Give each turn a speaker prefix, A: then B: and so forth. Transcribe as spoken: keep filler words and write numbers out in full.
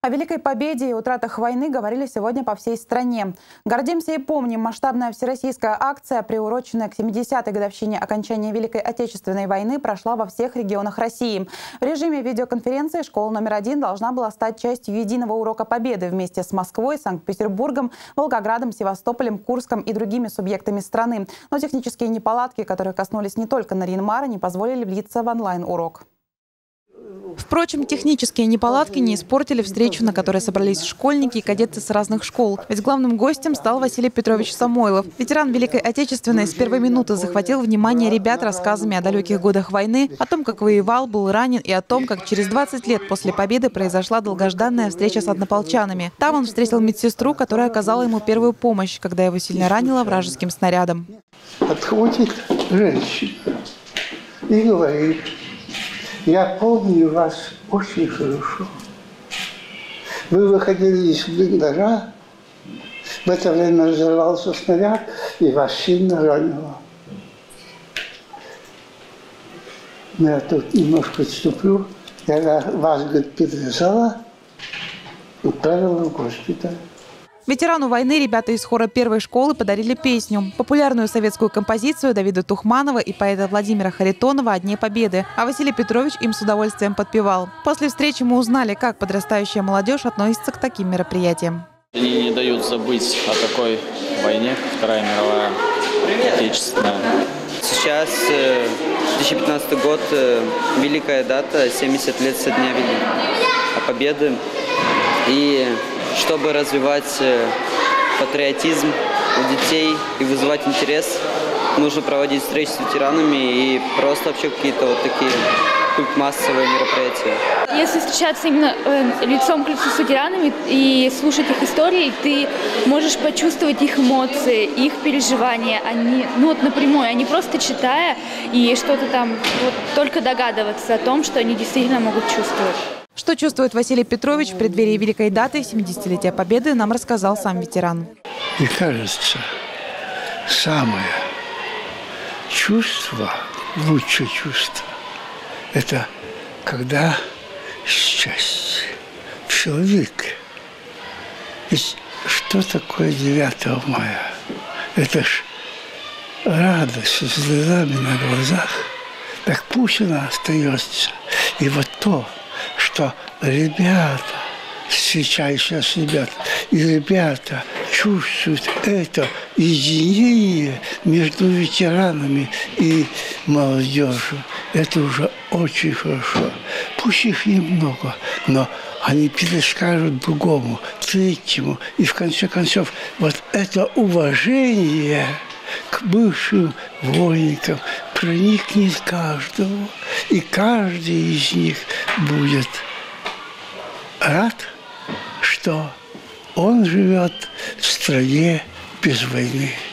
A: О Великой Победе и утратах войны говорили сегодня по всей стране. «Гордимся и помним» – масштабная всероссийская акция, приуроченная к семидесятой годовщине окончания Великой Отечественной войны, прошла во всех регионах России. В режиме видеоконференции школа номер один должна была стать частью единого урока Победы вместе с Москвой, Санкт-Петербургом, Волгоградом, Севастополем, Курском и другими субъектами страны. Но технические неполадки, которые коснулись не только Нарьян-Мара, не позволили влиться в онлайн-урок. Впрочем, технические неполадки не испортили встречу, на которой собрались школьники и кадеты с разных школ. Ведь главным гостем стал Василий Петрович Самойлов. Ветеран Великой Отечественной с первой минуты захватил внимание ребят рассказами о далеких годах войны, о том, как воевал, был ранен, и о том, как через двадцать лет после победы произошла долгожданная встреча с однополчанами. Там он встретил медсестру, которая оказала ему первую помощь, когда его сильно ранило вражеским снарядом.
B: Подходит женщина и говорит: «Я помню вас очень хорошо. Вы выходили из блиндажа, в это время взорвался снаряд, и вас сильно ранило. Но я тут немножко отступлю. Я вас, говорит, перевязала и отправила в госпиталь».
A: Ветерану войны ребята из хора первой школы подарили песню. Популярную советскую композицию Давида Тухманова и поэта Владимира Харитонова «О Дне Победы». А Василий Петрович им с удовольствием подпевал. После встречи мы узнали, как подрастающая молодежь относится к таким мероприятиям.
C: Они не дают забыть о такой войне, как Вторая мировая, Отечественная.
D: Сейчас две тысячи пятнадцатый год, великая дата, семьдесят лет со дня Победы. И чтобы развивать патриотизм у детей и вызывать интерес, нужно проводить встречи с ветеранами и просто вообще какие-то вот такие массовые мероприятия.
E: Если встречаться именно э, лицом к лицу с ветеранами и слушать их истории, ты можешь почувствовать их эмоции, их переживания. Они, ну вот напрямую, а не просто читая и что-то там, вот, только догадываться о том, что они действительно могут чувствовать.
A: Что чувствует Василий Петрович в преддверии великой даты семидесятилетия Победы, нам рассказал сам ветеран.
B: Мне кажется, самое чувство, лучшее чувство, это когда счастье в человеке. Ведь что такое девятого мая? Это ж радость с слезами на глазах. Так пусть она остается. И вот то, что ребята, сейчас сейчас ребята, и ребята чувствуют это единение между ветеранами и молодежью. Это уже очень хорошо. Пусть их немного, но они перескажут другому, третьему. И в конце концов, вот это уважение к бывшим войникам проникнет каждого. И каждый из них будет рад, что он живет в стране без войны.